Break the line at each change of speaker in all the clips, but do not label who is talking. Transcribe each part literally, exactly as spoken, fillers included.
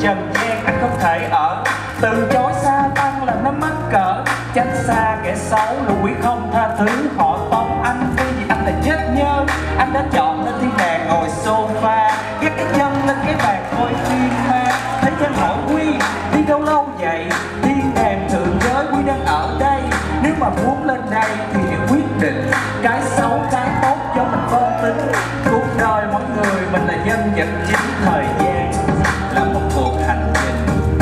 trần gian anh không thể ở. Từ chối xa tăng là nó mắc cỡ, tránh xa kẻ xấu lùi không tha thứ. Họ tóm anh vì anh là chết nhơ. Anh đã chọn lên thiên đàng ngồi sofa, gác cái chân lên cái bàn coi phim ma. Thấy dân hỏi Quy đi đâu lâu vậy, thiên đàng thượng giới Quy đang ở đây. Nếu mà muốn lên đây thì quyết định cái xấu cái tốt cho mình phân tính. Cuộc đời mỗi người mình là nhân vật chính, thời gian là một cuộc hành trình.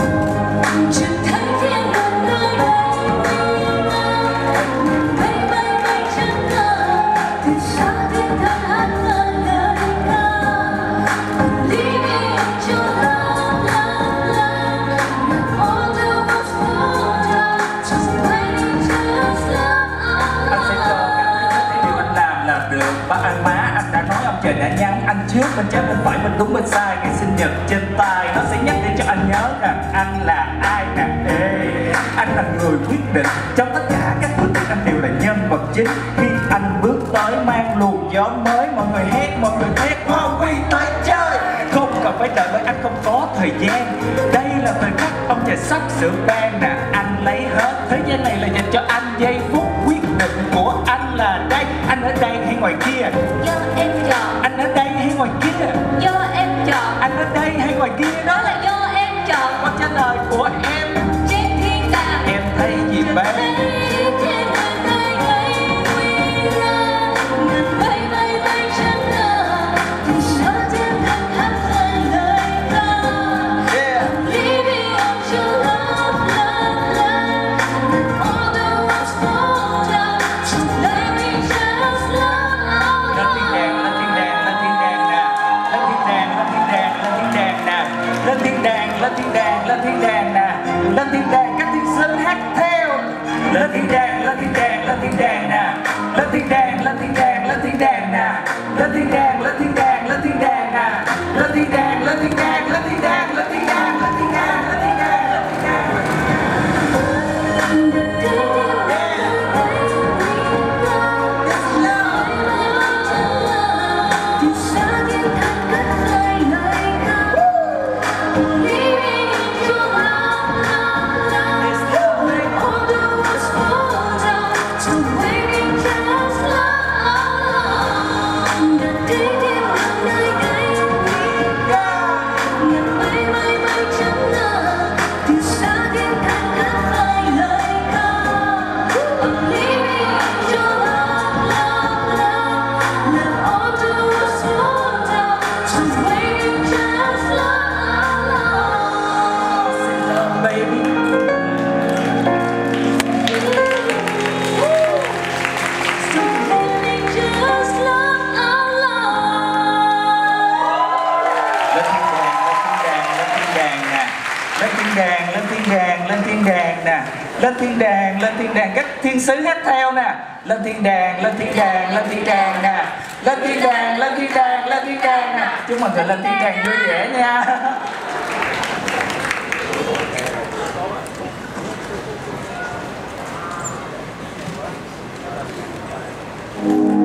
Ba anh má anh đã nói ông trời đã nhắn anh trước bên trái bên phải bên đúng bên sai. Ngày sinh nhật trên tay nó sẽ nhắc để cho anh nhớ rằng anh là ai nè. Ê, anh là người quyết định trong tất cả các bữa tiệc, anh đều là nhân vật chính. Khi anh bước tới mang luồng gió mới, mọi người hét mọi người thét wow Quy tới chơi. Không cần phải đợi bởi anh không có thời gian. Đây là thời khắc ông trời sắp sửa ban nè. Anh lấy hết thế gian này là dành cho anh. Giây phút quyết định của anh là đây. Anh ở đây hay ngoài kia?
Do em chọn.
Anh ở đây hay ngoài kia?
Do em chọn.
Anh ở đây hay ngoài kia?
Đó là do em chọn.
Câu trả lời của em
Trên thiên đàng
em thấy gì bé? Lên thiên đàng, lên thiên đàng nè, lên thiên đàng các thiên sứ hát theo. Lên thiên đàng, lên thiên đàng, lên thiên đàng nè, lên thiên đàng, lên thiên đàng, lên thiên đàng nè, lên thiên đàng, lên thiên đàng, lên thiên đàng nè, lên thiên đàng, lên thiên đàng, lên thiên đàng, lên thiên đàng, lên thiên đàng, lên thiên đàng, lên thiên đàng. Lên thiên đàng, lên thiên đàng, lên thiên đàng nè, lên thiên đàng, lên thiên đàng các thiên sứ hát theo nè. Lên thiên đàng, lên thiên đàng, lên thiên đàng nè, lên thiên đàng, lên thiên đàng, lên thiên đàng nè. Chúc mừng người lên thiên đàng vui vẻ nha.